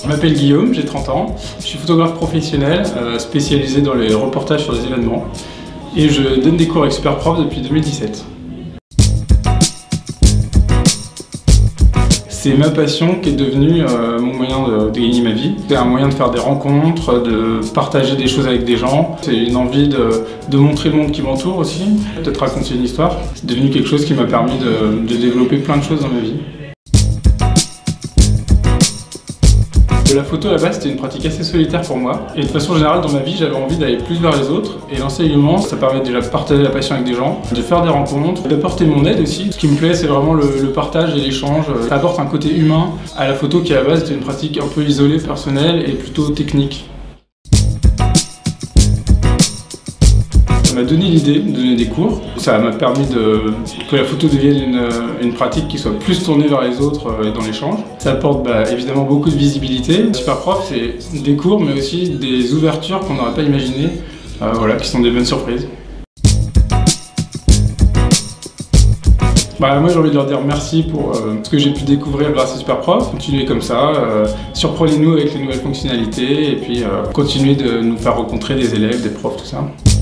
Je m'appelle Guillaume, j'ai 30 ans, je suis photographe professionnel spécialisé dans les reportages sur les événements et je donne des cours avec Superprof depuis 2017. C'est ma passion qui est devenue mon moyen de gagner ma vie. C'est un moyen de faire des rencontres, de partager des choses avec des gens. C'est une envie de montrer le monde qui m'entoure aussi, peut-être raconter une histoire. C'est devenu quelque chose qui m'a permis de développer plein de choses dans ma vie. La photo à la base c'était une pratique assez solitaire pour moi et de façon générale dans ma vie j'avais envie d'aller plus vers les autres et l'enseignement ça permet déjà de partager la passion avec des gens, de faire des rencontres, d'apporter mon aide aussi. Ce qui me plaît c'est vraiment le partage et l'échange. Ça apporte un côté humain à la photo qui à la base était une pratique un peu isolée, personnelle et plutôt technique. Ça m'a donné l'idée de donner des cours. Ça m'a permis que la photo devienne une pratique qui soit plus tournée vers les autres et dans l'échange. Ça apporte évidemment beaucoup de visibilité. Superprof, c'est des cours mais aussi des ouvertures qu'on n'aurait pas imaginées, qui sont des bonnes surprises. Moi j'ai envie de leur dire merci pour ce que j'ai pu découvrir grâce à Superprof. Continuez comme ça, surprenez-nous avec les nouvelles fonctionnalités et puis continuez de nous faire rencontrer des élèves, des profs, tout ça.